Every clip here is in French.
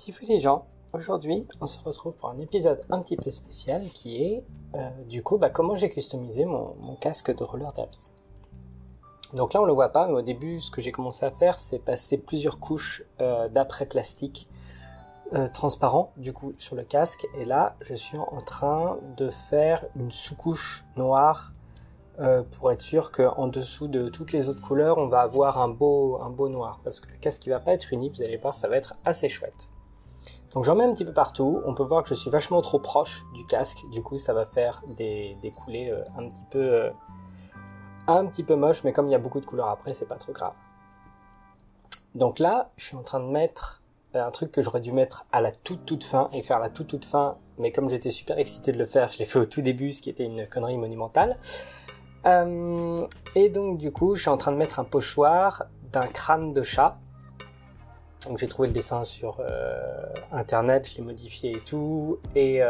Petit les gens, aujourd'hui on se retrouve pour un épisode un petit peu spécial qui est comment j'ai customisé mon casque de roller dabs. Donc là on le voit pas, mais au début ce que j'ai commencé à faire c'est passer plusieurs couches d'après plastique transparent du coup sur le casque, et là je suis en train de faire une sous-couche noire pour être sûr qu'en dessous de toutes les autres couleurs on va avoir un beau noir, parce que le casque il va pas être uni, vous allez voir, ça va être assez chouette. Donc j'en mets un petit peu partout, on peut voir que je suis vachement trop proche du casque, du coup ça va faire des coulées un petit peu moches, mais comme il y a beaucoup de couleurs après, c'est pas trop grave. Donc là, je suis en train de mettre un truc que j'aurais dû mettre à la toute fin, et faire la toute fin, mais comme j'étais super excité de le faire, je l'ai fait au tout début, ce qui était une connerie monumentale. Et donc du coup, je suis en train de mettre un pochoir d'un crâne de chat. Donc j'ai trouvé le dessin sur internet, je l'ai modifié et tout, et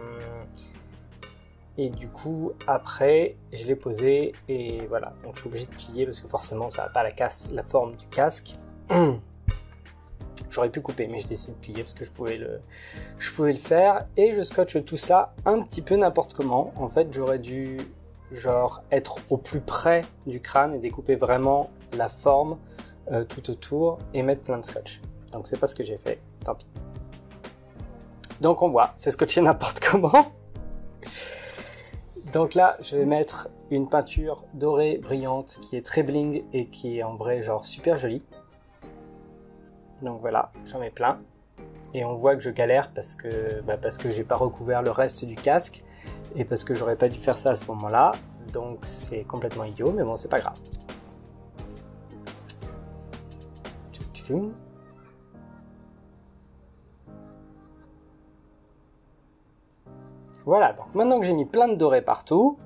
du coup après je l'ai posé et voilà. Donc je suis obligé de plier parce que forcément ça n'a pas la forme du casque. J'aurais pu couper, mais j'ai décidé de plier parce que je pouvais le faire, et je scotche tout ça un petit peu n'importe comment. En fait j'aurais dû être au plus près du crâne et découper vraiment la forme tout autour et mettre plein de scotch. Donc c'est pas ce que j'ai fait, tant pis. Donc on voit, c'est scotché n'importe comment. Donc là, je vais mettre une peinture dorée brillante qui est très bling et qui est en vrai genre super jolie. Donc voilà, j'en mets plein. Et on voit que je galère parce que j'ai pas recouvert le reste du casque et parce que j'aurais pas dû faire ça à ce moment-là. Donc c'est complètement idiot, mais bon, c'est pas grave. Voilà, donc maintenant que j'ai mis plein de doré partout,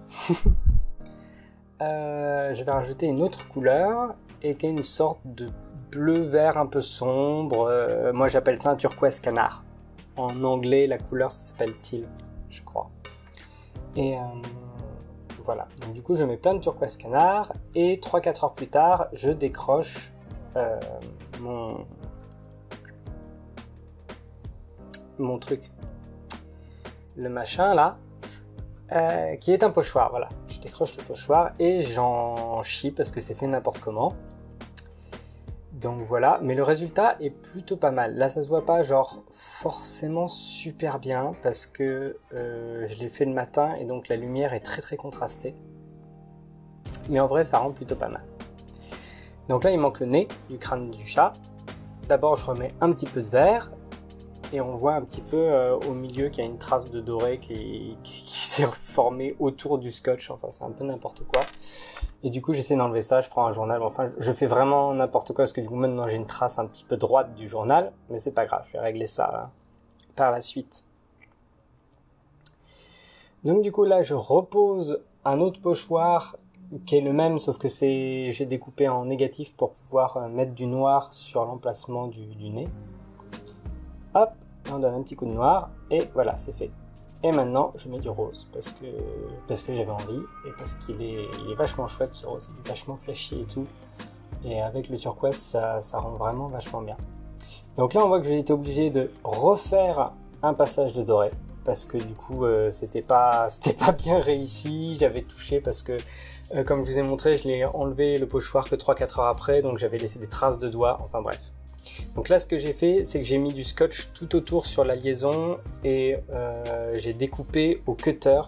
je vais rajouter une autre couleur et qui est une sorte de bleu-vert un peu sombre. Moi j'appelle ça un turquoise canard. En anglais, la couleur ça s'appelle teal, je crois. Et voilà, donc du coup je mets plein de turquoise canard, et 3-4 heures plus tard, je décroche mon truc, le machin là, qui est un pochoir. Voilà, je décroche le pochoir et j'en chie parce que c'est fait n'importe comment. Donc voilà, mais le résultat est plutôt pas mal. Là ça se voit pas genre forcément super bien parce que je l'ai fait le matin et donc la lumière est très contrastée, mais en vrai ça rend plutôt pas mal. Donc là il manque le nez du crâne du chat. D'abord je remets un petit peu de vert et on voit un petit peu au milieu qu'il y a une trace de doré qui s'est formée autour du scotch. Enfin c'est un peu n'importe quoi. Et du coup j'essaie d'enlever ça, je prends un journal, enfin je fais vraiment n'importe quoi parce que du coup maintenant j'ai une trace un petit peu droite du journal, mais c'est pas grave, je vais régler ça par la suite. Donc du coup là je repose un autre pochoir qui est le même, sauf que j'ai découpé en négatif pour pouvoir mettre du noir sur l'emplacement du nez. Hop, on donne un petit coup de noir et voilà, c'est fait. Et maintenant je mets du rose parce que j'avais envie et parce qu'il est vachement chouette ce rose, il est vachement flashy et tout, et avec le turquoise ça rend vraiment vachement bien. Donc là on voit que j'ai été obligé de refaire un passage de doré parce que du coup c'était pas bien réussi. J'avais touché parce que comme je vous ai montré, je l'ai enlevé le pochoir que 3-4 heures après, donc j'avais laissé des traces de doigts, enfin bref. Donc là ce que j'ai fait, c'est que j'ai mis du scotch tout autour sur la liaison et j'ai découpé au cutter.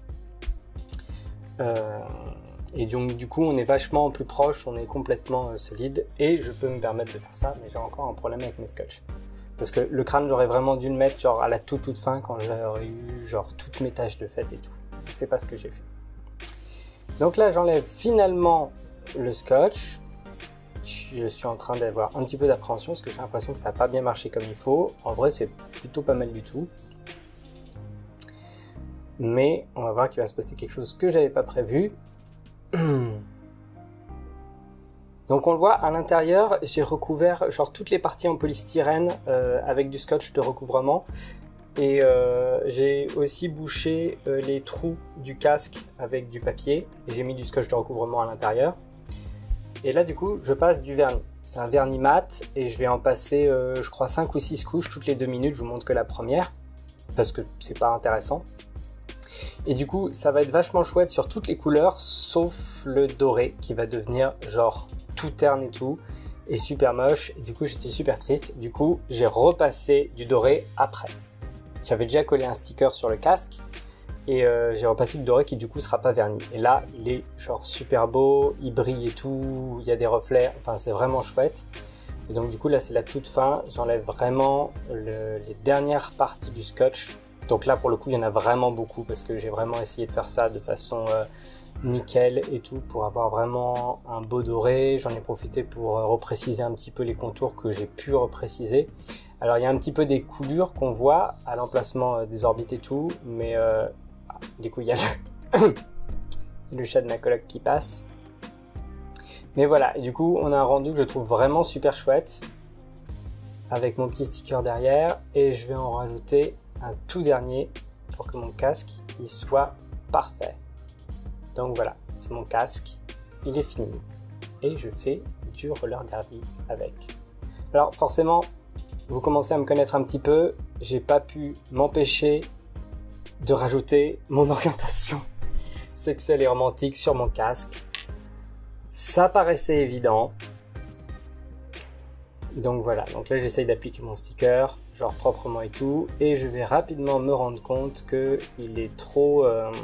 Et donc du coup on est vachement plus proche, on est complètement solide, et je peux me permettre de faire ça, mais j'ai encore un problème avec mes scotch. Parce que le crâne j'aurais vraiment dû le mettre genre à la toute fin quand j'aurais eu genre toutes mes taches de fête et tout. Je sais pas ce que j'ai fait. Donc là j'enlève finalement le scotch. Je suis en train d'avoir un petit peu d'appréhension parce que j'ai l'impression que ça n'a pas bien marché comme il faut. En vrai c'est plutôt pas mal du tout. Mais on va voir qu'il va se passer quelque chose que j'avais pas prévu. Donc on le voit à l'intérieur, j'ai recouvert genre toutes les parties en polystyrène avec du scotch de recouvrement. Et j'ai aussi bouché les trous du casque avec du papier. Et j'ai mis du scotch de recouvrement à l'intérieur. Et là du coup je passe du vernis. C'est un vernis mat et je vais en passer, je crois, 5 ou 6 couches toutes les 2 minutes. Je vous montre que la première parce que c'est pas intéressant. Et du coup, ça va être vachement chouette sur toutes les couleurs sauf le doré qui va devenir genre tout terne et tout et super moche. Et du coup, j'étais super triste. Du coup, j'ai repassé du doré après. J'avais déjà collé un sticker sur le casque et j'ai repassé du doré qui du coup sera pas verni. Et là, il est genre super beau, il brille et tout, il y a des reflets, enfin c'est vraiment chouette. Et donc du coup là c'est la toute fin, j'enlève vraiment les dernières parties du scotch. Donc là pour le coup il y en a vraiment beaucoup parce que j'ai vraiment essayé de faire ça de façon nickel et tout pour avoir vraiment un beau doré. J'en ai profité pour repréciser un petit peu les contours que j'ai pu repréciser. Alors il y a un petit peu des coulures qu'on voit à l'emplacement des orbites et tout, mais du coup il y a le chat de ma coloc qui passe. Mais voilà, et du coup on a un rendu que je trouve vraiment super chouette avec mon petit sticker derrière et je vais en rajouter un tout dernier pour que mon casque il soit parfait. Donc voilà, c'est mon casque, il est fini et je fais du roller derby avec. Alors forcément, vous commencez à me connaître un petit peu, j'ai pas pu m'empêcher de rajouter mon orientation sexuelle et romantique sur mon casque. Ça paraissait évident. Donc voilà, donc là j'essaye d'appliquer mon sticker, genre proprement et tout, et je vais rapidement me rendre compte que il est trop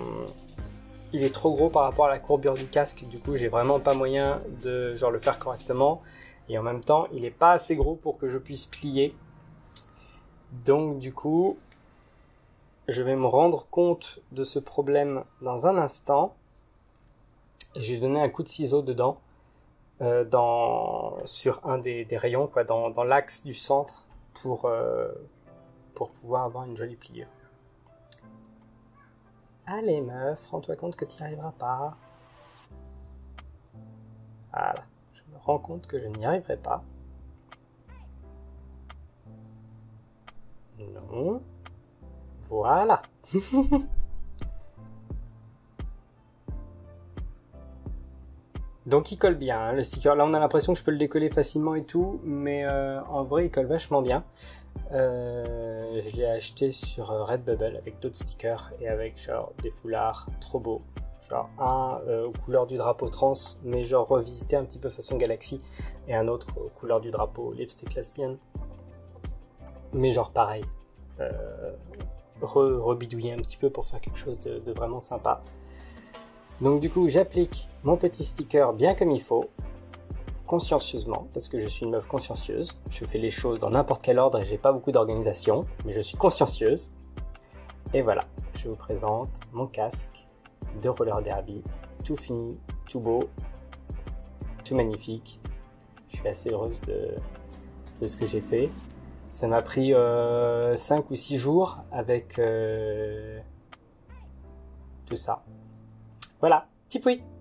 gros par rapport à la courbure du casque, du coup j'ai vraiment pas moyen de genre le faire correctement, et en même temps il est pas assez gros pour que je puisse plier. Donc du coup, je vais me rendre compte de ce problème dans un instant. J'ai donné un coup de ciseau dedans, sur un des rayons, quoi, dans l'axe du centre, pour pouvoir avoir une jolie pliure. Allez meuf, rends-toi compte que tu n'y arriveras pas. Voilà, je me rends compte que je n'y arriverai pas. Non. Voilà. Donc il colle bien, hein, le sticker. Là on a l'impression que je peux le décoller facilement et tout, mais en vrai il colle vachement bien. Je l'ai acheté sur Redbubble avec d'autres stickers et avec genre des foulards trop beaux. Genre un aux couleurs du drapeau trans, mais genre revisité un petit peu façon Galaxy, et un autre aux couleurs du drapeau lipstick lesbienne. Mais genre pareil, rebidouiller un petit peu pour faire quelque chose de vraiment sympa. Donc du coup j'applique mon petit sticker bien comme il faut, consciencieusement, parce que je suis une meuf consciencieuse. Je fais les choses dans n'importe quel ordre et j'ai pas beaucoup d'organisation, mais je suis consciencieuse. Et voilà, je vous présente mon casque de roller derby, tout fini, tout beau, tout magnifique. Je suis assez heureuse de ce que j'ai fait. Ça m'a pris 5 ou 6 jours avec tout ça. Voilà, tipoui!